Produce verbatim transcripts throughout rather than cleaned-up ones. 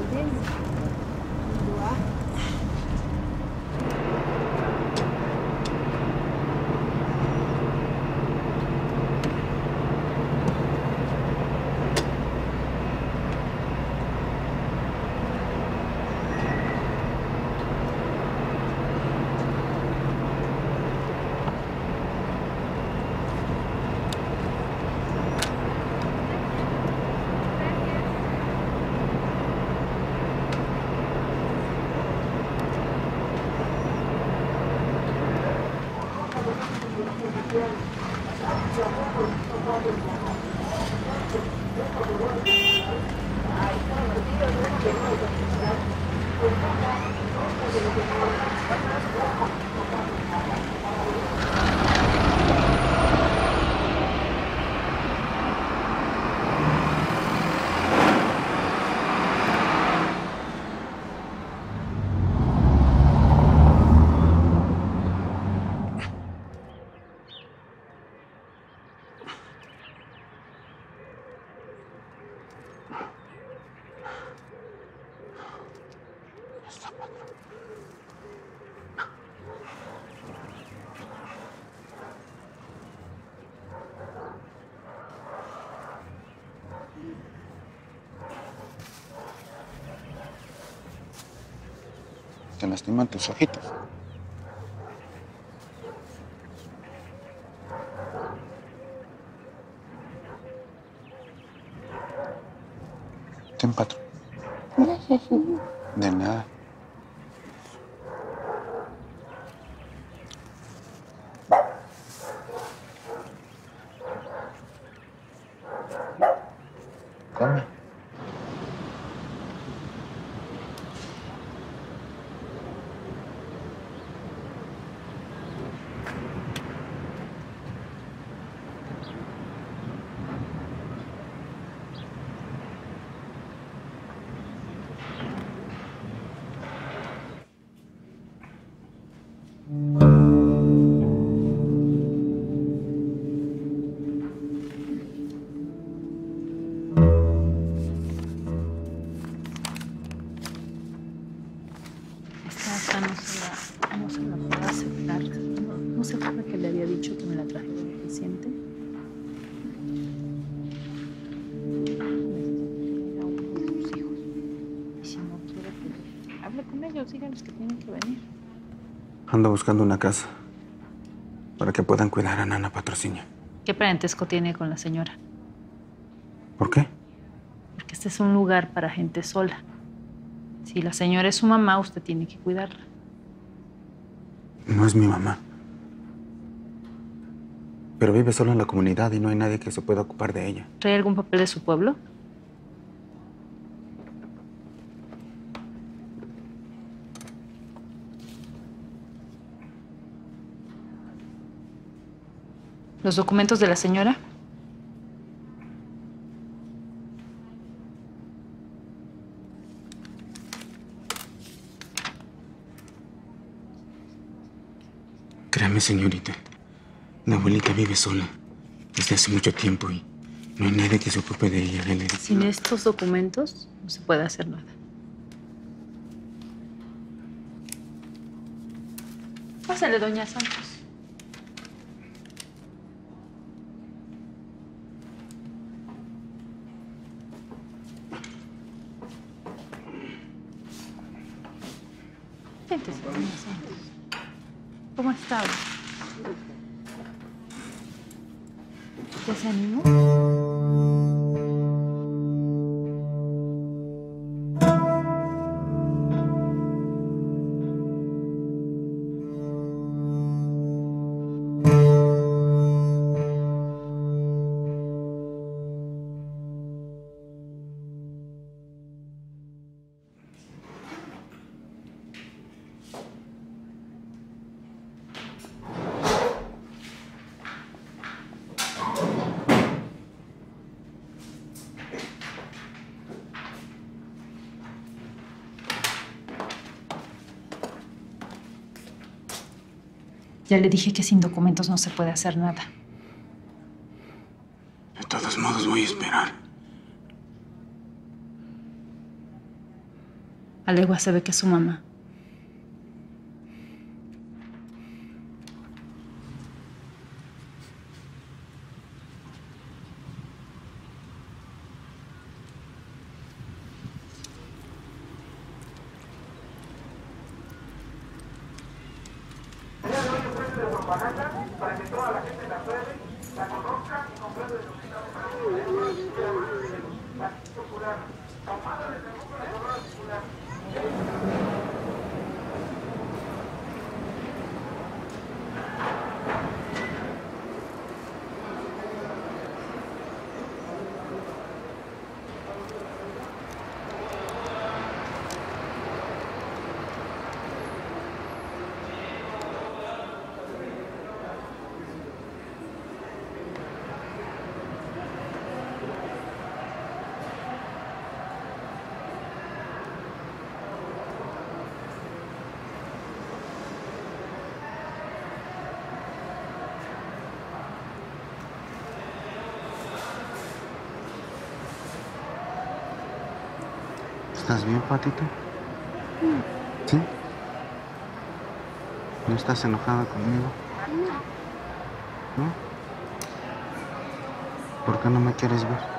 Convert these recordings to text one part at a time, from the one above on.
Te lastiman tus ojitos. Ten, patrón. De nada. Come. Esta no se la, no se la puedo aceptar. No, no se acuerda que le había dicho que me la trajera el paciente. Era uno de sus hijos. Y si no quiere, pues hable con ellos, díganles que tienen que venir. Ando buscando una casa para que puedan cuidar a Nana Patrocinio. ¿Qué parentesco tiene con la señora? ¿Por qué? Porque este es un lugar para gente sola. Si la señora es su mamá, usted tiene que cuidarla. No es mi mamá. Pero vive sola en la comunidad y no hay nadie que se pueda ocupar de ella. ¿Trae algún papel de su pueblo? ¿Los documentos de la señora? Créame, señorita. La abuelita vive sola desde hace mucho tiempo y no hay nadie que se ocupe de ella. Él es... Sin estos documentos no se puede hacer nada. Pásale, doña Santos. Siéntese, doña Santos. ¿Cómo ha estado? ¿Ya se animó? Ya le dije que sin documentos no se puede hacer nada. De todos modos, voy a esperar. A legua se ve que es su mamá. Para que toda la gente la pruebe, la conozca y compruebe lo que estamos haciendo. La popular, tomada desde el mundo de la corona popular. ¿Estás bien, Patito? ¿Sí? ¿No estás enojada conmigo? ¿No? ¿Por qué no me quieres ver?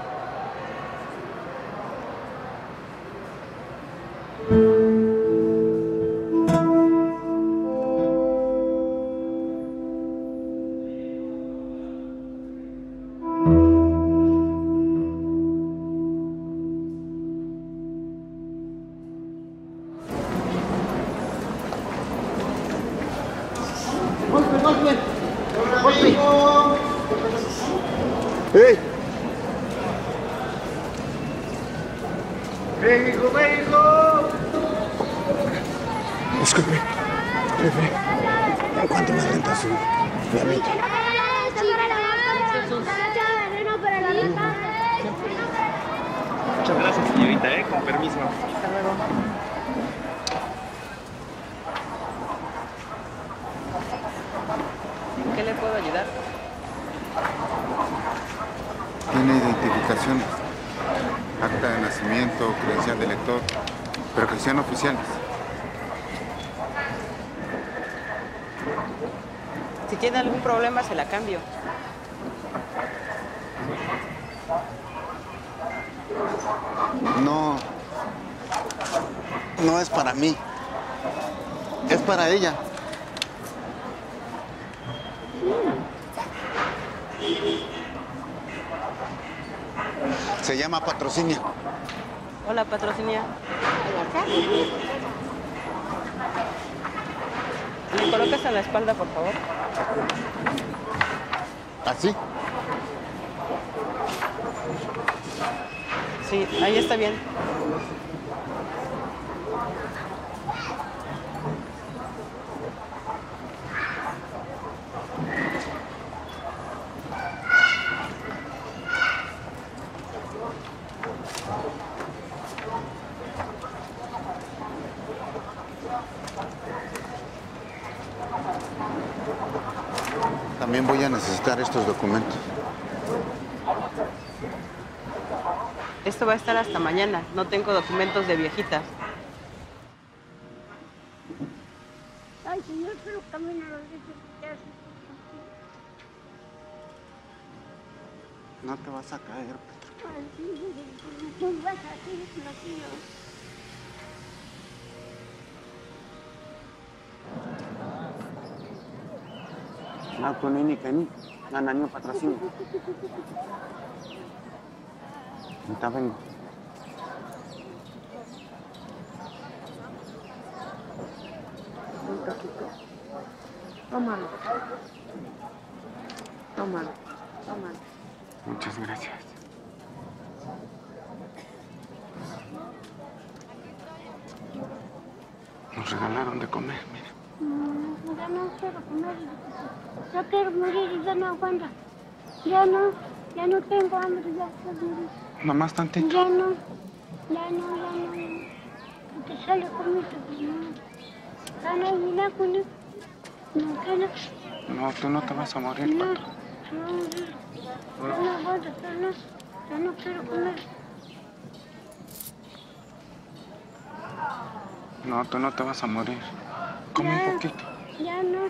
¡Ey! ¡México, México! Disculpe, jefe. ¿En cuánto me renta su diablito? Muchas gracias, señorita, ¿eh? Con permiso. Hasta luego. ¿En qué le puedo ayudar? Tiene identificaciones, acta de nacimiento, credencial de lector, pero que sean oficiales. Si tiene algún problema, se la cambio. No, no es para mí, es para ella. Se llama Patrocinio. Hola, Patrocinio. ¿Me colocas en la espalda, por favor? ¿Así? Sí, ahí está bien. También voy a necesitar estos documentos. Esto va a estar hasta mañana. No tengo documentos de viejitas. Ay, señor, pero camina los dientes. No te vas a caer, Petro. Ay, sí, ¿qué vas a hacer, Nacido? Naku nini kani, nananyo Patrocinio. Ahorita vengo. Un poquito. Tómalo. Tómalo. Tómalo. Muchas gracias. Nos regalaron de comer, mira. Mm, ya no quiero comer. Ya quiero morir y ya no aguanta. Ya no, ya no tengo hambre, ya quiero morir. Nomás tantito. Ya no, ya no, ya no, ya no. Porque sale comida, pues no. Ya no hay milagro, no. No, que no. No, tú no te vas a morir, No, Patro. no, ya no aguanto, ya no, ya no quiero comer. No, tú no te vas a morir. Come Ya, un poquito. ya no.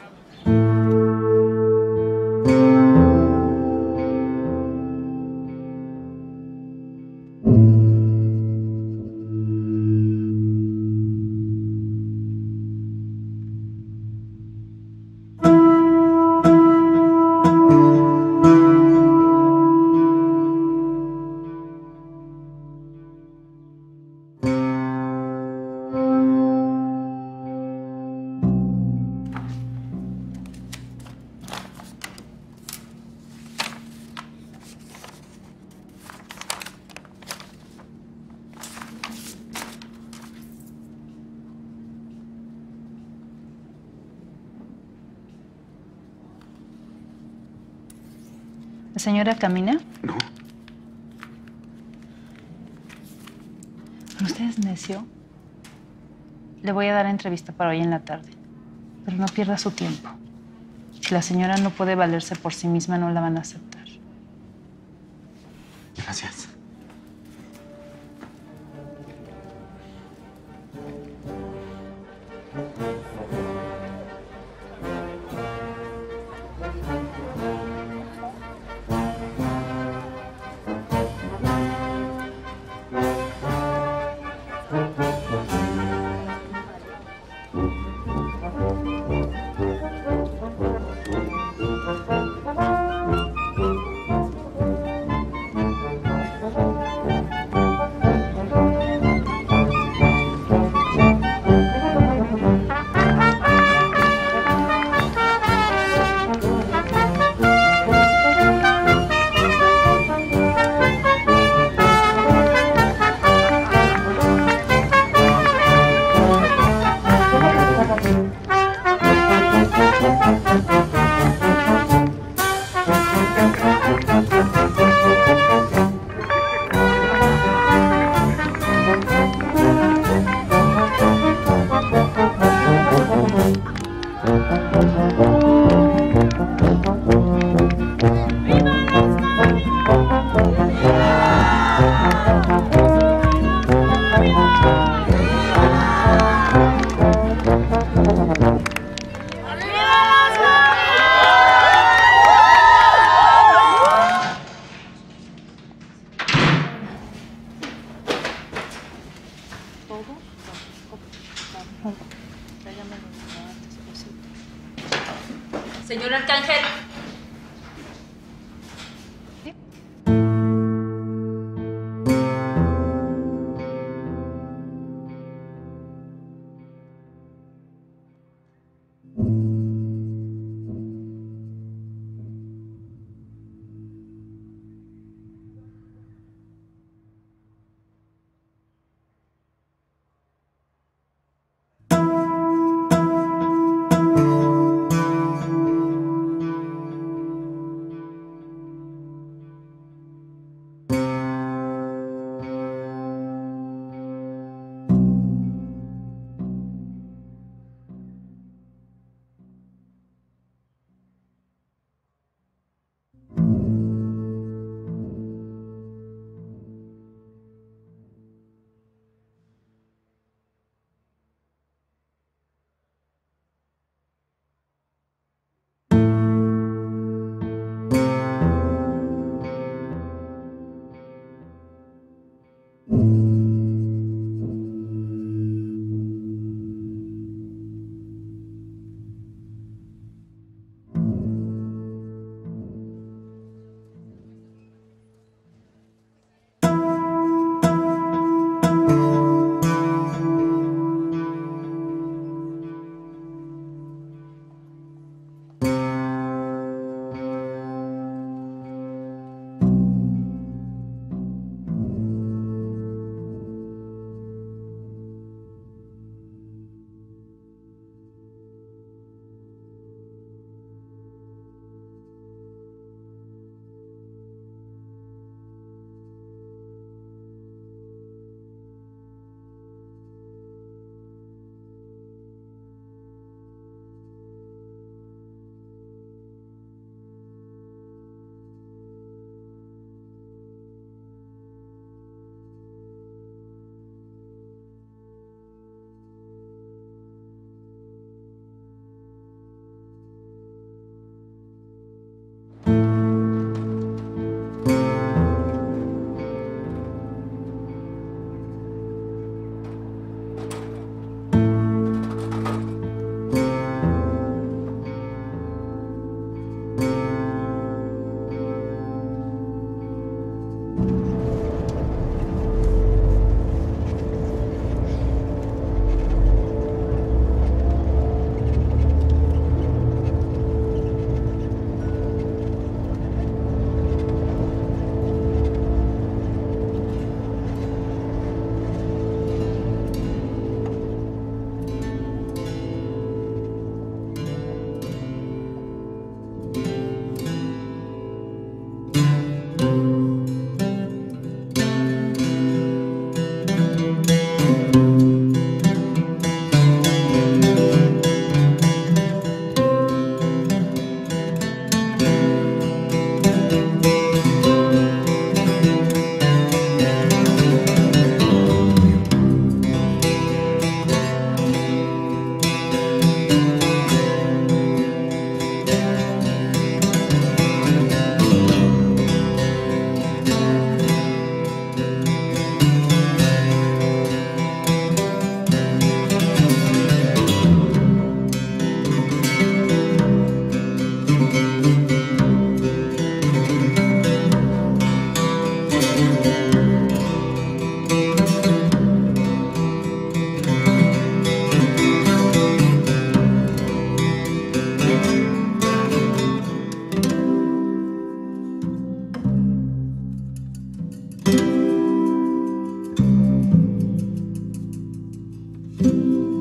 ¿La señora camina? No. ¿Pero usted es necio? Le voy a dar entrevista para hoy en la tarde. Pero no pierda su tiempo. Si la señora no puede valerse por sí misma, no la van a aceptar. Gracias. Señor Arcángel. Thank you.